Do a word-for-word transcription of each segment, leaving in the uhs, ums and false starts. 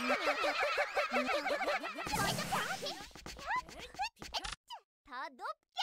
더 높게!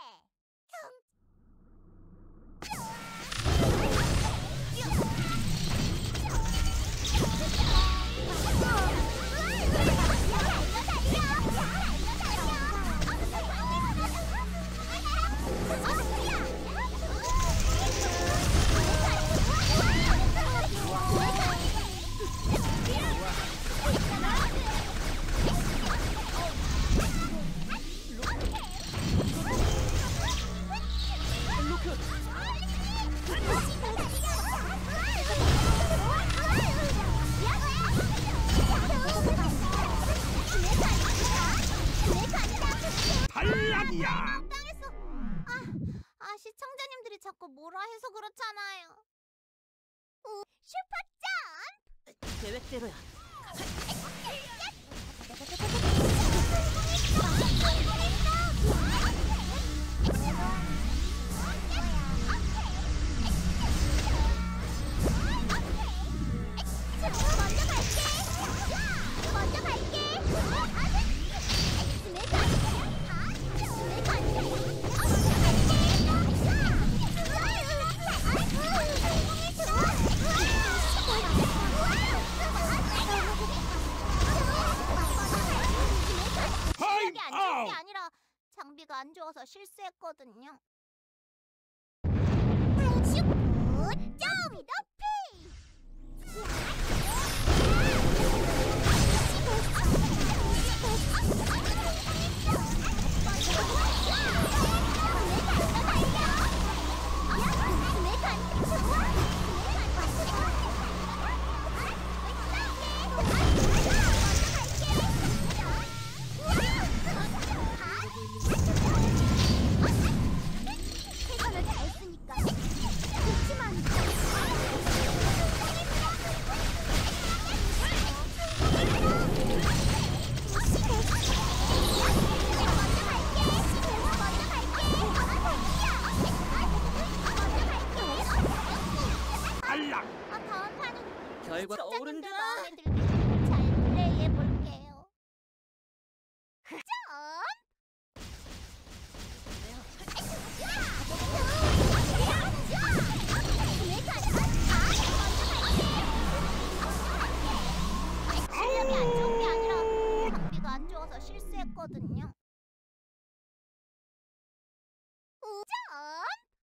탈락이야. 당했어. 아, 아 시청자님들이 자꾸 뭐라 해서 그렇잖아요. 오, 슈퍼 점프! 계획대로야. 먼저 갈게. 먼저 갈게. 실력이 안 좋은 게 아니라 장비가 안 좋아서 실수했거든요. 좀 높이! 최선을 다했으니까 그렇지만 탈락. 아, 다음 판은 결과 시청자님들 어른들. 마음에 들게 잘 플레이해 볼게요. 점! 실력이 안 좋은 게 아니라 장비가 안 좋아서 실수했거든요. 오, 점!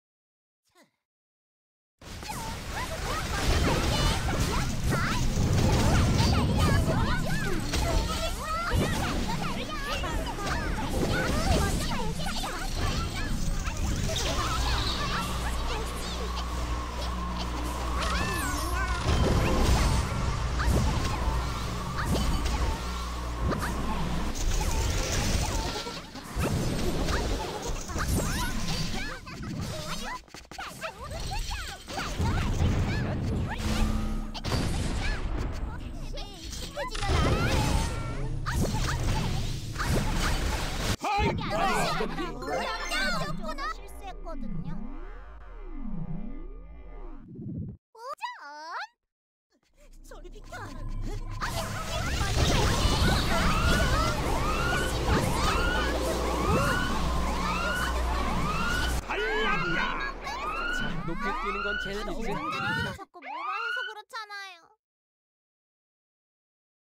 실수했거든요. 오점! 저리 비켜. 탈락이야. 자, 높이 뛰는 건 재능이지. 시청자님들이 자꾸